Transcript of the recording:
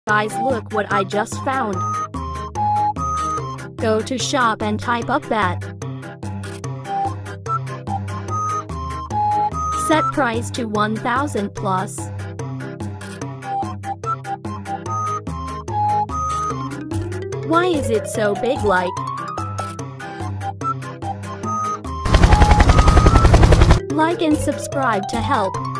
Guys, look what I just found. Go to shop and type up that. Set price to 1000 plus. Why is it so big like? Like and subscribe to help.